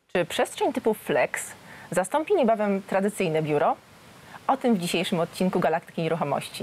Czy przestrzeń typu flex zastąpi niebawem tradycyjne biuro? O tym w dzisiejszym odcinku Galaktyki Nieruchomości.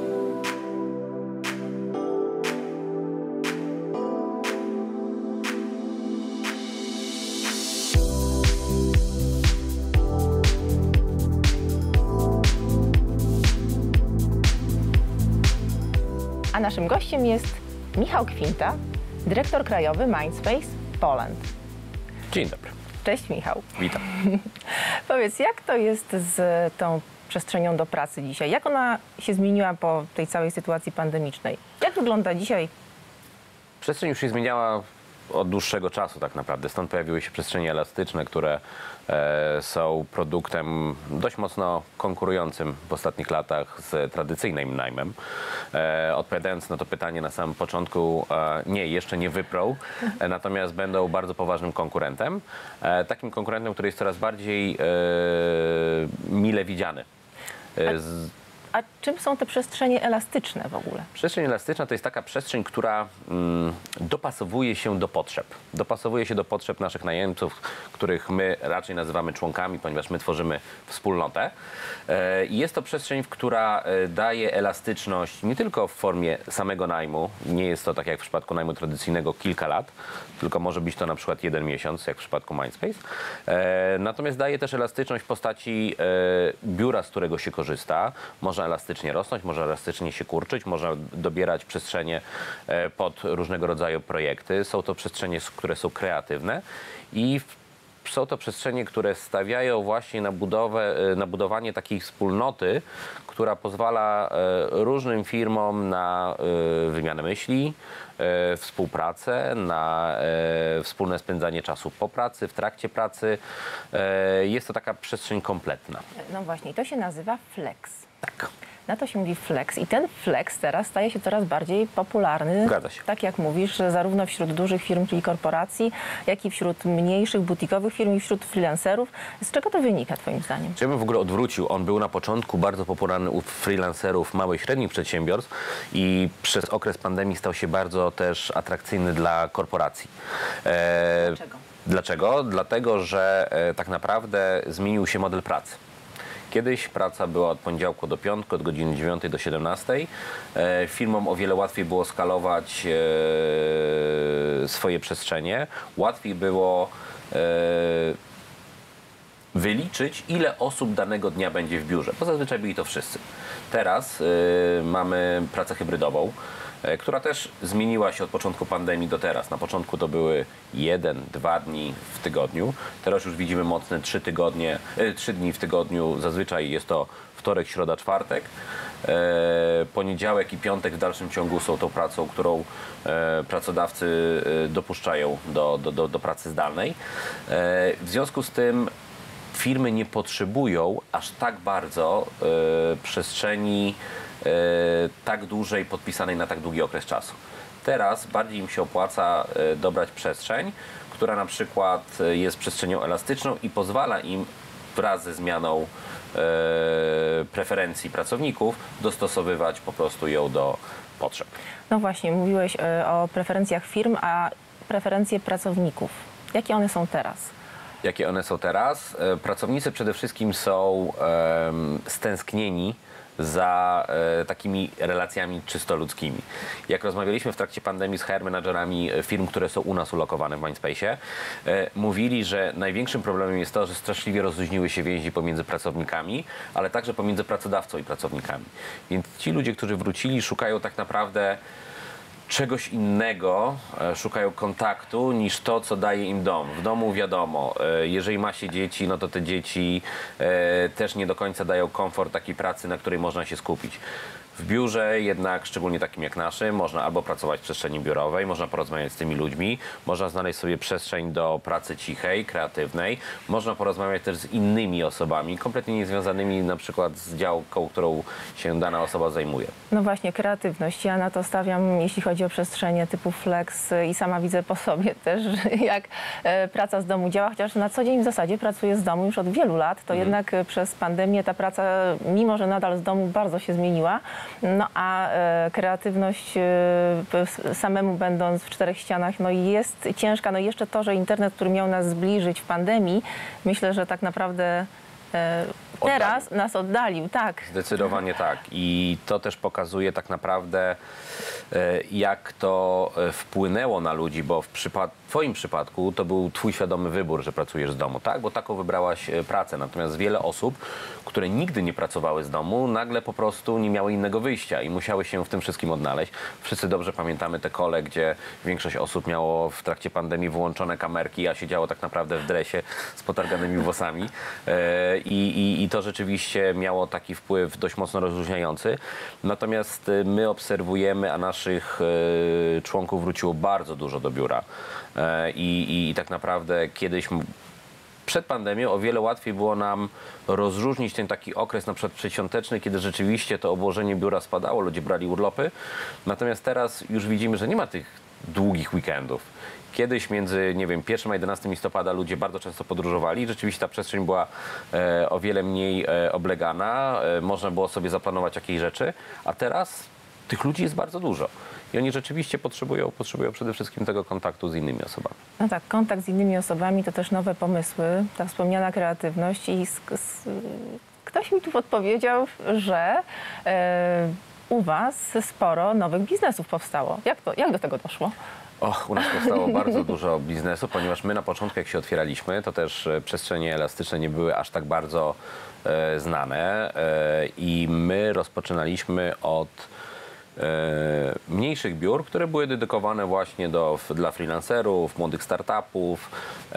A naszym gościem jest Michał Kwinta, dyrektor krajowy Mindspace Poland. Dzień dobry. Cześć Michał. Witam. Powiedz, jak to jest z tą przestrzenią do pracy dzisiaj? Jak ona się zmieniła po tej całej sytuacji pandemicznej? Jak wygląda dzisiaj? Przestrzeń już się zmieniała od dłuższego czasu tak naprawdę. Stąd pojawiły się przestrzenie elastyczne, które są produktem dość mocno konkurującym w ostatnich latach z tradycyjnym najmem. Odpowiadając na to pytanie na samym początku, nie, jeszcze nie wyprą, natomiast będą bardzo poważnym konkurentem. Takim konkurentem, który jest coraz bardziej mile widziany. A czym są te przestrzenie elastyczne w ogóle? Przestrzeń elastyczna to jest taka przestrzeń, która dopasowuje się do potrzeb. Dopasowuje się do potrzeb naszych najemców, których my raczej nazywamy członkami, ponieważ my tworzymy wspólnotę. I jest to przestrzeń, która daje elastyczność nie tylko w formie samego najmu. Nie jest to tak jak w przypadku najmu tradycyjnego kilka lat, tylko może być to na przykład 1 miesiąc, jak w przypadku Mindspace. Natomiast daje też elastyczność w postaci biura, z którego się korzysta. Można elastycznie rosnąć, można elastycznie się kurczyć, można dobierać przestrzenie pod różnego rodzaju projekty. Są to przestrzenie, które są kreatywne i są to przestrzenie, które stawiają właśnie na budowanie takiej wspólnoty, która pozwala różnym firmom na wymianę myśli, współpracę, na wspólne spędzanie czasu po pracy, w trakcie pracy. Jest to taka przestrzeń kompletna. No właśnie, to się nazywa flex. Tak. Na to się mówi flex i ten flex teraz staje się coraz bardziej popularny. Zgadza się. Tak jak mówisz, zarówno wśród dużych firm, czyli korporacji, jak i wśród mniejszych, butikowych firm i wśród freelancerów. Z czego to wynika twoim zdaniem? Ja bym w ogóle odwrócił. On był na początku bardzo popularny u freelancerów, małych i średnich przedsiębiorstw i przez okres pandemii stał się bardzo też atrakcyjny dla korporacji. Dlaczego? Dlaczego? Dlatego, że tak naprawdę zmienił się model pracy. Kiedyś praca była od poniedziałku do piątku, od godziny 9 do 17. Firmom o wiele łatwiej było skalować swoje przestrzenie. Łatwiej było wyliczyć, ile osób danego dnia będzie w biurze, bo zazwyczaj byli to wszyscy. Teraz mamy pracę hybrydową, która też zmieniła się od początku pandemii do teraz. Na początku to były 1-2 dni w tygodniu. Teraz już widzimy mocne 3 dni w tygodniu. Zazwyczaj jest to wtorek, środa, czwartek. Poniedziałek i piątek w dalszym ciągu są tą pracą, którą pracodawcy dopuszczają do pracy zdalnej. W związku z tym firmy nie potrzebują aż tak bardzo przestrzeni tak dłużej podpisanej na tak długi okres czasu. Teraz bardziej im się opłaca dobrać przestrzeń, która na przykład jest przestrzenią elastyczną i pozwala im wraz ze zmianą preferencji pracowników dostosowywać po prostu ją do potrzeb. No właśnie, mówiłeś o preferencjach firm, a preferencje pracowników. Jakie one są teraz? Jakie one są teraz? Pracownicy przede wszystkim są stęsknieni za takimi relacjami czysto ludzkimi. Jak rozmawialiśmy w trakcie pandemii z HR menadżerami firm, które są u nas ulokowane w Mindspace'ie, mówili, że największym problemem jest to, że straszliwie rozluźniły się więzi pomiędzy pracownikami, ale także pomiędzy pracodawcą i pracownikami. Więc ci ludzie, którzy wrócili, szukają tak naprawdę czegoś innego, szukają kontaktu niż to, co daje im dom. W domu wiadomo, jeżeli ma się dzieci, no to te dzieci też nie do końca dają komfort takiej pracy, na której można się skupić. W biurze jednak, szczególnie takim jak naszym, można albo pracować w przestrzeni biurowej, można porozmawiać z tymi ludźmi, można znaleźć sobie przestrzeń do pracy cichej, kreatywnej, można porozmawiać też z innymi osobami, kompletnie niezwiązanymi na przykład z działką, którą się dana osoba zajmuje. No właśnie, kreatywność. Ja na to stawiam, jeśli chodzi o przestrzenie typu flex i sama widzę po sobie też, jak praca z domu działa, chociaż na co dzień w zasadzie pracuję z domu już od wielu lat, to jednak przez pandemię ta praca, mimo że nadal z domu bardzo się zmieniła. No a kreatywność samemu będąc w czterech ścianach no jest ciężka. No i jeszcze to, że internet, który miał nas zbliżyć w pandemii, myślę, że tak naprawdę teraz nas oddalił, tak. Zdecydowanie tak. I to też pokazuje tak naprawdę, jak to wpłynęło na ludzi, bo w twoim przypadku to był twój świadomy wybór, że pracujesz z domu, tak? Bo taką wybrałaś pracę. Natomiast wiele osób, które nigdy nie pracowały z domu, nagle po prostu nie miały innego wyjścia i musiały się w tym wszystkim odnaleźć. Wszyscy dobrze pamiętamy te kole, gdzie większość osób miało w trakcie pandemii wyłączone kamerki, a siedziało tak naprawdę w dresie z potarganymi włosami. I to rzeczywiście miało taki wpływ dość mocno rozluźniający. Natomiast my obserwujemy, a naszych członków wróciło bardzo dużo do biura. I tak naprawdę kiedyś przed pandemią o wiele łatwiej było nam rozróżnić ten taki okres na przykład przedświąteczny, kiedy rzeczywiście to obłożenie biura spadało, ludzie brali urlopy. Natomiast teraz już widzimy, że nie ma tych długich weekendów. Kiedyś między, nie wiem, 1 a 11 listopada ludzie bardzo często podróżowali. Rzeczywiście ta przestrzeń była o wiele mniej oblegana. Można było sobie zaplanować jakieś rzeczy, a teraz tych ludzi jest bardzo dużo. I oni rzeczywiście potrzebują przede wszystkim tego kontaktu z innymi osobami. No tak, kontakt z innymi osobami to też nowe pomysły, ta wspomniana kreatywność i ktoś mi tu podpowiedział, że u was sporo nowych biznesów powstało. Jak do tego doszło? U nas powstało bardzo dużo biznesu, ponieważ my na początku, jak się otwieraliśmy, to też przestrzenie elastyczne nie były aż tak bardzo znane i my rozpoczynaliśmy od mniejszych biur, które były dedykowane właśnie dla freelancerów, młodych startupów,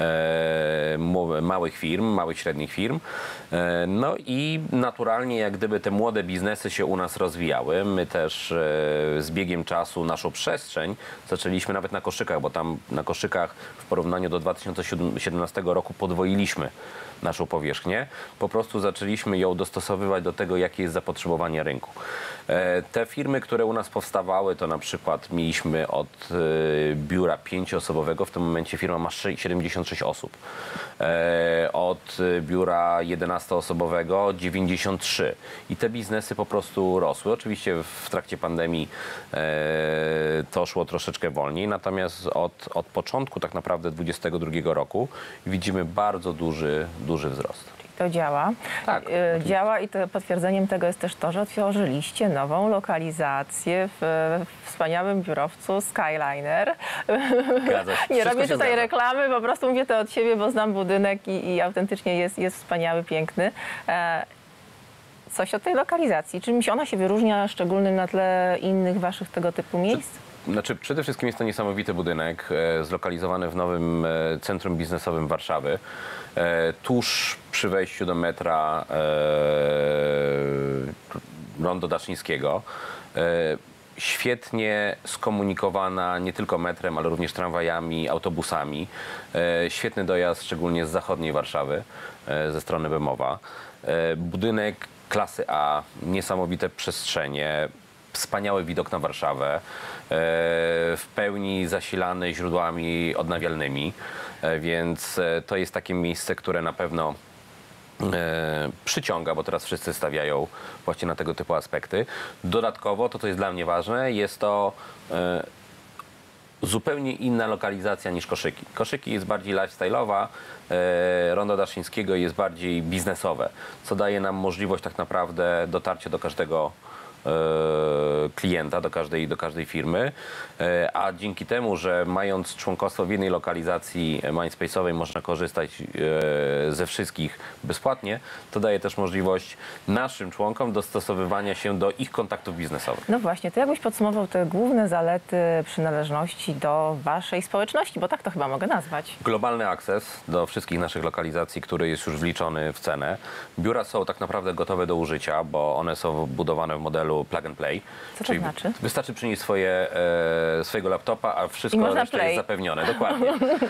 małych firm, małych, średnich firm. No i naturalnie jak gdyby te młode biznesy się u nas rozwijały. My też z biegiem czasu naszą przestrzeń zaczęliśmy nawet na koszykach, bo tam na koszykach w porównaniu do 2017 roku podwoiliśmy naszą powierzchnię. Po prostu zaczęliśmy ją dostosowywać do tego, jakie jest zapotrzebowanie rynku. Te firmy, które u nas powstawały, to na przykład mieliśmy od biura 5-osobowego, w tym momencie firma ma 76 osób. Od biura 11-osobowego 93. I te biznesy po prostu rosły. Oczywiście w trakcie pandemii to szło troszeczkę wolniej, natomiast od początku tak naprawdę 2022 roku widzimy bardzo duży wzrost. To działa. Tak. Działa i to potwierdzeniem tego jest też to, że otworzyliście nową lokalizację w wspaniałym biurowcu Skyliner. Nie robię tutaj reklamy, po prostu mówię to od siebie, bo znam budynek i autentycznie jest wspaniały, piękny. Coś o tej lokalizacji. Czymś ona się wyróżnia szczególnym na tle innych waszych tego typu miejsc? Znaczy, przede wszystkim jest to niesamowity budynek, zlokalizowany w nowym centrum biznesowym Warszawy, tuż przy wejściu do metra Rondo Daszyńskiego. Świetnie skomunikowana nie tylko metrem, ale również tramwajami, autobusami. Świetny dojazd, szczególnie z zachodniej Warszawy, ze strony Bemowa. Budynek klasy A, niesamowite przestrzenie, wspaniały widok na Warszawę, w pełni zasilany źródłami odnawialnymi, więc to jest takie miejsce, które na pewno przyciąga, bo teraz wszyscy stawiają właśnie na tego typu aspekty. Dodatkowo, to co jest dla mnie ważne, jest to zupełnie inna lokalizacja niż Koszyki. Koszyki jest bardziej lifestyle'owa, Rondo Daszyńskiego jest bardziej biznesowe, co daje nam możliwość tak naprawdę dotarcia do każdego klienta, do każdej firmy, a dzięki temu, że mając członkostwo w jednej lokalizacji Mindspace'owej można korzystać ze wszystkich bezpłatnie, to daje też możliwość naszym członkom dostosowywania się do ich kontaktów biznesowych. No właśnie, to jakbyś podsumował te główne zalety przynależności do waszej społeczności, bo tak to chyba mogę nazwać. Globalny akces do wszystkich naszych lokalizacji, który jest już wliczony w cenę. Biura są tak naprawdę gotowe do użycia, bo one są budowane w modelu plug and play. Co to znaczy? Wystarczy przynieść swojego laptopa, a wszystko jest zapewnione. Dokładnie.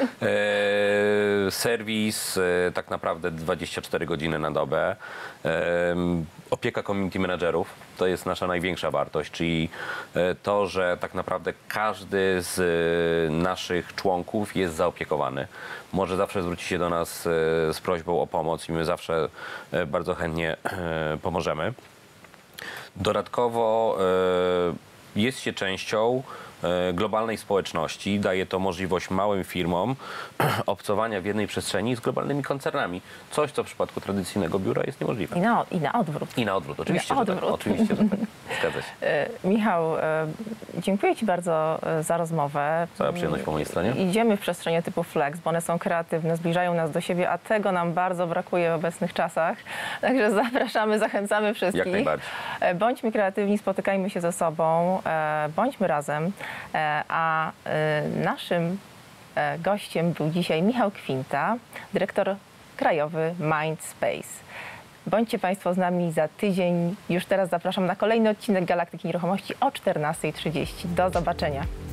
Serwis tak naprawdę 24 godziny na dobę. Opieka community managerów to jest nasza największa wartość, czyli to, że tak naprawdę każdy z naszych członków jest zaopiekowany. Może zawsze zwrócić się do nas z prośbą o pomoc i my zawsze bardzo chętnie pomożemy. Dodatkowo jest się częścią globalnej społeczności. Daje to możliwość małym firmom obcowania w jednej przestrzeni z globalnymi koncernami. Coś, co w przypadku tradycyjnego biura jest niemożliwe. I na odwrót. I na odwrót, oczywiście, że tak. Oczywiście, że tak. Zgadza się. Michał, dziękuję Ci bardzo za rozmowę. Cała przyjemność po mojej stronie. Idziemy w przestrzenie typu flex, bo one są kreatywne, zbliżają nas do siebie, a tego nam bardzo brakuje w obecnych czasach. Także zapraszamy, zachęcamy wszystkich. Jak najbardziej. Bądźmy kreatywni, spotykajmy się ze sobą, bądźmy razem. A naszym gościem był dzisiaj Michał Kwinta, dyrektor krajowy Mindspace. Bądźcie Państwo z nami za tydzień. Już teraz zapraszam na kolejny odcinek Galaktyki Nieruchomości o 14:30. Do zobaczenia.